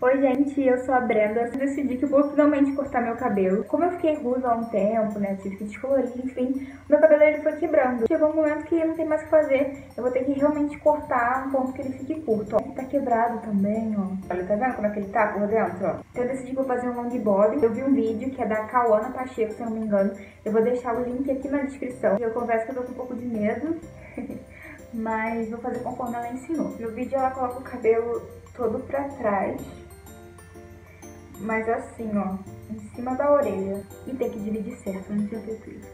Oi gente, eu sou a Brenda. Eu decidi que eu vou finalmente cortar meu cabelo. Como eu fiquei ruiva há um tempo, né, tive que descolorir, enfim, meu cabelo ele foi quebrando. Chegou um momento que não tem mais o que fazer. Eu vou ter que realmente cortar um ponto que ele fique curto, ó. Ele tá quebrado também, ó. Olha, tá vendo como é que ele tá por dentro, ó? Então eu decidi que vou fazer um long body. Eu vi um vídeo que é da Cauana Pacheco, se eu não me engano. Eu vou deixar o link aqui na descrição. Eu confesso que eu tô com um pouco de medo. Mas vou fazer conforme ela ensinou. No vídeo ela coloca o cabelo todo pra trás, mas assim, ó, em cima da orelha. E tem que dividir certo, não tinha feito isso.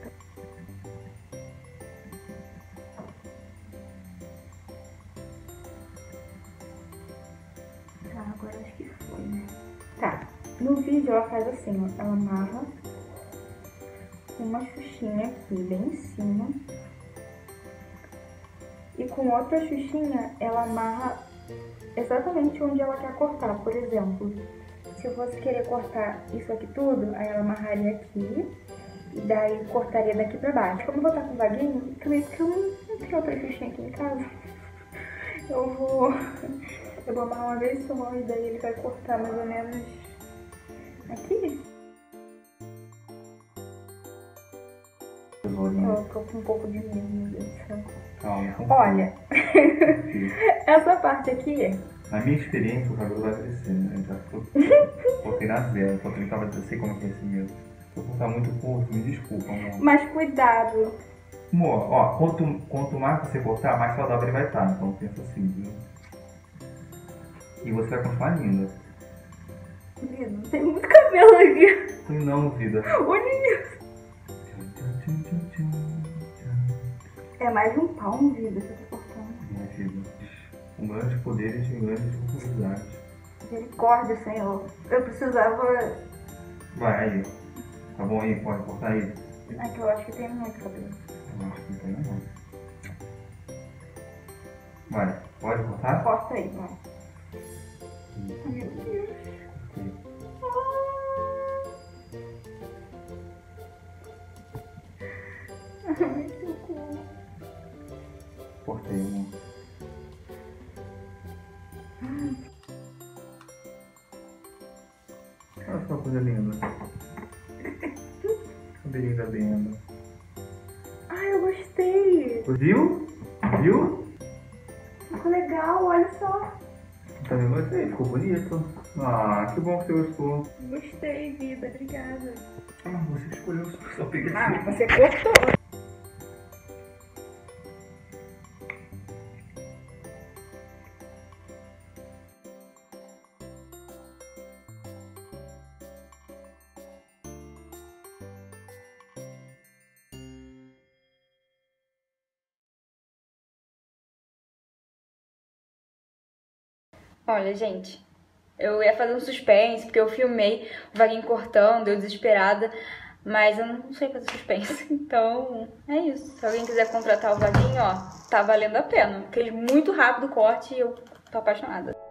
Tá, agora acho que foi, né? Tá, no vídeo ela faz assim, ó, ela amarra com uma xuxinha aqui, bem em cima. E com outra xuxinha, ela amarra exatamente onde ela quer cortar. Por exemplo, se eu fosse querer cortar isso aqui tudo, aí ela amarraria aqui e daí cortaria daqui pra baixo. Como eu vou estar com vaguinho, também porque eu não tenho outra xuxinha aqui em casa, eu vou amarrar uma vez só e daí ele vai cortar mais ou menos aqui. Eu tô com um pouco de medo, meu Deus do céu. Calma. Olha, essa parte aqui... Na minha experiência, o cabelo vai crescer, né? Já coloquei na zero, só que ele tava, eu sei como é que é esse mesmo. Se eu cortar muito curto, me desculpa, amor. Mas cuidado. Amor, ó, quanto mais você cortar, mais saudável ele vai estar. Então pensa assim, viu? E você vai continuar linda. Vida, tem muito cabelo aqui. Tem não, vida. Olha isso. É mais de um palmo, vida, que eu tô cortando. Minha vida. Com grandes poderes e grandes responsabilidades. Misericórdia, Senhor. Eu precisava... Vai, aí. Tá bom aí? Pode cortar aí? É que eu acho que tem muito cabelo. Eu acho que não tem não. Vai, pode cortar? Corta aí, vai. Ai, meu Deus. Ai, socorro. Cortei, amor. Olha só que coisa linda. Cabelinho da Brenda. Ai, eu gostei. Viu? Viu? Ficou legal, olha só. Também gostei, ficou bonito. Ah, que bom que você gostou. Gostei, vida, obrigada. Ah, você escolheu só peguei. Ah, você cortou. Olha, gente, eu ia fazer um suspense, porque eu filmei o Vaguinho cortando, eu desesperada, mas eu não sei fazer suspense, então é isso. Se alguém quiser contratar o Vaguinho, ó, tá valendo a pena, porque ele muito rápido corte e eu tô apaixonada.